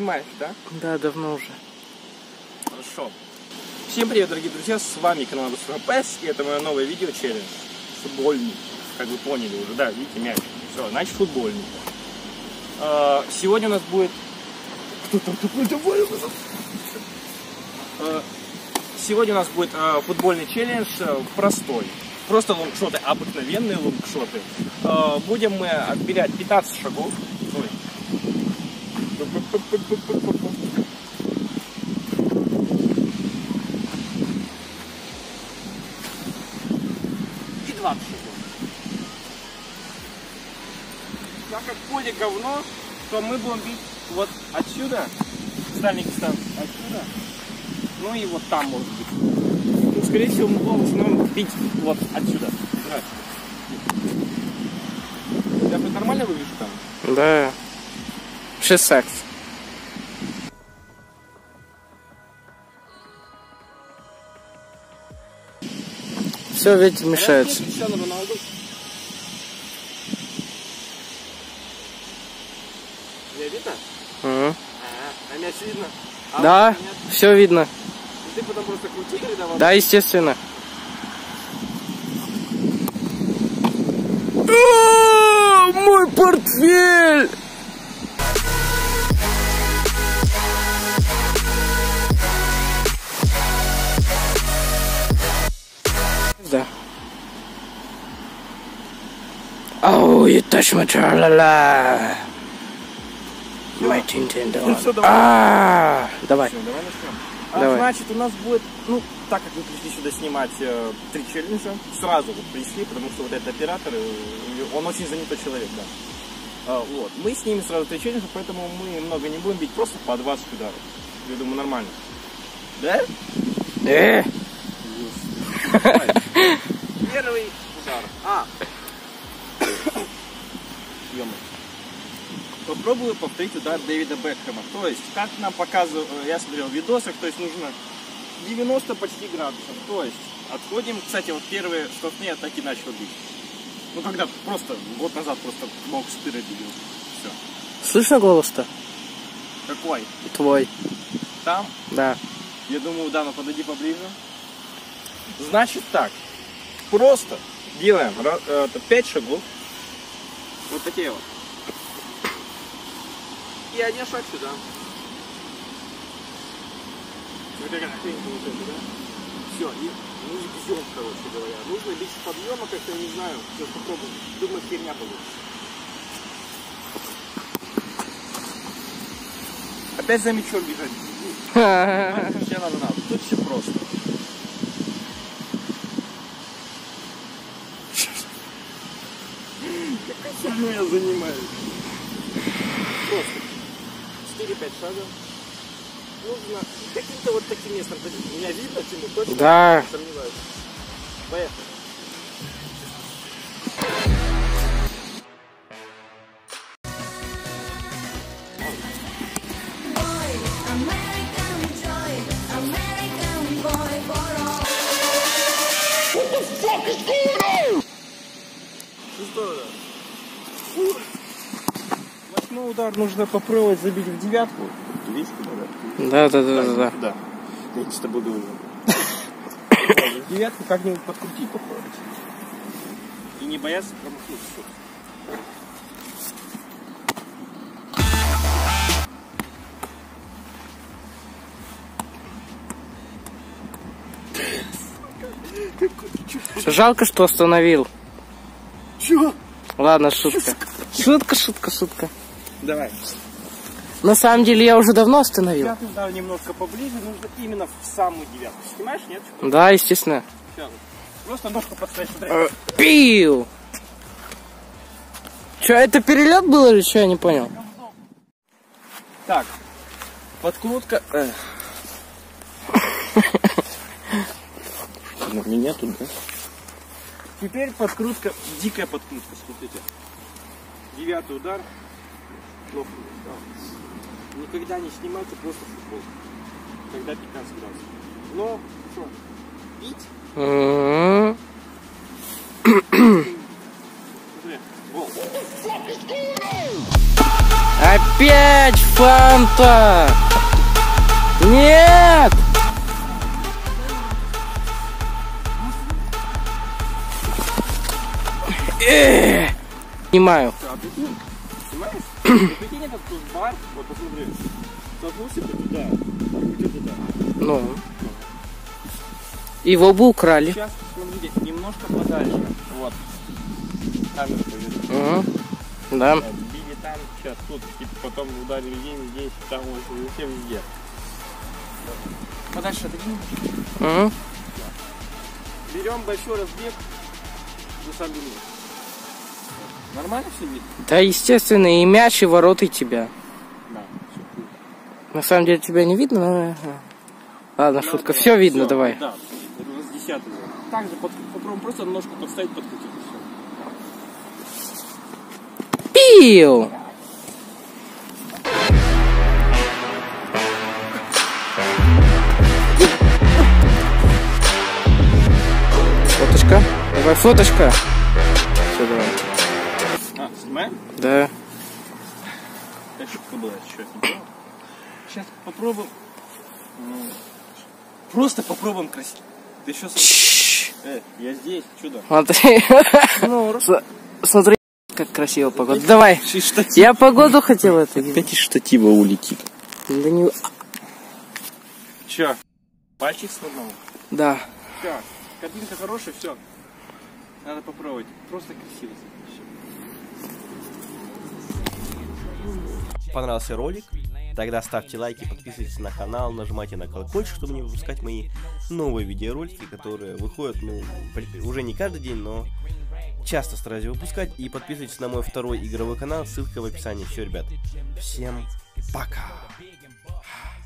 снимаешь, да? Да, давно уже. Хорошо. Всем привет, дорогие друзья, с вами канал ПС, и это мое новое видео челлендж. Футбольный, как вы поняли уже, да, видите, мяч. Все, значит футбольный. Сегодня у нас будет... Кто там такой довольный? Сегодня у нас будет футбольный челлендж простой. Просто лонгшоты, обыкновенные лонгшоты. Будем мы отбирать 15 шагов. Ой. И 20 шагов. Так как поле говно, то мы будем бить вот отсюда, с дальних дистанций, отсюда, ну и вот там может быть. Ну, скорее всего, мы будем в основном бить вот отсюда. Я хоть нормально выгляжу там? Да. 6 секс. Все, ветер мешается. Видно? Угу. А мяч видно? Да, все видно. Ты потом просто крути или давай? Да, естественно. Мой портфель! Да. Oh, you touch my tra-la-la. My Nintendo. Ну, давай. Давай. Все, давай начнем. Давай. Значит, у нас будет, ну, так как мы пришли сюда снимать 3 челленджа, сразу вот пришли, потому что вот этот оператор, он очень занятой человек, да. Вот. Мы снимем сразу 3 челленджа, поэтому мы много не будем бить, просто по 20 ударов. Я думаю, нормально. Да? Первый удар. Попробую повторить удар Дэвида Бекхэма. То есть, как нам показывал, я смотрел в видосах, то есть нужно 90 почти градусов. То есть, отходим, кстати, вот первые штрафные атаки начал бить. Ну, когда просто, год назад просто мог с тыра бил. Все. Слышно голос-то? Какой? Твой. Там? Да. Я думаю, да, но подойди поближе. Значит так, просто делаем 5 шагов. Вот такие вот. И один шаг сюда. Все, и мы бьем, короче говоря. Нужно бить с подъема, как-то не знаю. Сейчас попробуем. Думаю, херня получится. Опять за мячом бежать. Cristiano Ronaldo. Тут все просто. Какой херню я занимаюсь? Просто 4-5 шагов. Нужно каким-то вот таким местом. Меня видно, Тиму, точно? Да. Сомневаюсь. Поехали. Восьмой удар нужно попробовать забить в девятку. Девятку, да? Да. Да. Я с тобой говорю. В девятку как-нибудь подкрутить попробовать. И не бояться промахнуться. Жалко, что остановил. Чё? Ладно, шутка. Шутка. Давай. На самом деле я уже давно остановил. Девятый удар немножко поближе, нужно именно в самую девятку. Снимаешь, нет? Да, естественно. Сейчас. Просто ножку подставить. Пиу! Че, это перелет был или что, я не понял? Так, подкрутка. Меня тут, да? Теперь подкрутка, дикая подкрутка, смотрите. 9-й удар. Плохо. Никогда не снимайте просто футбол. Когда 15 градусов. Но, что, бить? Смотри, гол. Ай, Опять фанта! Нет! Снимаю. А прикинь, понимаешь? Прикинь, этот бар, вот посмотри, столкнулся бы туда, а туда. Ну. Его бы украли. Сейчас, смотрите, немножко подальше. Вот. Камеру поведу. Угу. Да. Били там, сейчас тут, типа, потом ударили здесь, там, вот, вообще везде. Подальше отойди. Угу. Берем большой разбег за сам били. Нормально все видно? Да, естественно, и мяч, и ворота, и тебя. Да, все круто. На самом деле тебя не видно, но... Ладно, шутка. Все видно, давай. Да, раз 10-й. Также попробуем просто немножко подставить, подкрутить. Пил! Фоточка. Давай, фоточка. Все, давай. А, снимаем? Да. Это шутка была, сейчас попробуем. Просто попробуем красиво. Ты еще... я здесь, чудо. Смотри. Смотри, как красиво погода. Давай. Я погоду хотел это. Опять из штатива улетит. Да не... Че? Пальчик сломал? Да. Все, картинка хорошая, все. Надо попробовать. Просто красиво. Понравился ролик? Тогда ставьте лайки, подписывайтесь на канал, нажимайте на колокольчик, чтобы не выпускать мои новые видеоролики, которые выходят, уже не каждый день, но часто стараюсь выпускать. И подписывайтесь на мой второй игровой канал, ссылка в описании. Все, ребят, всем пока!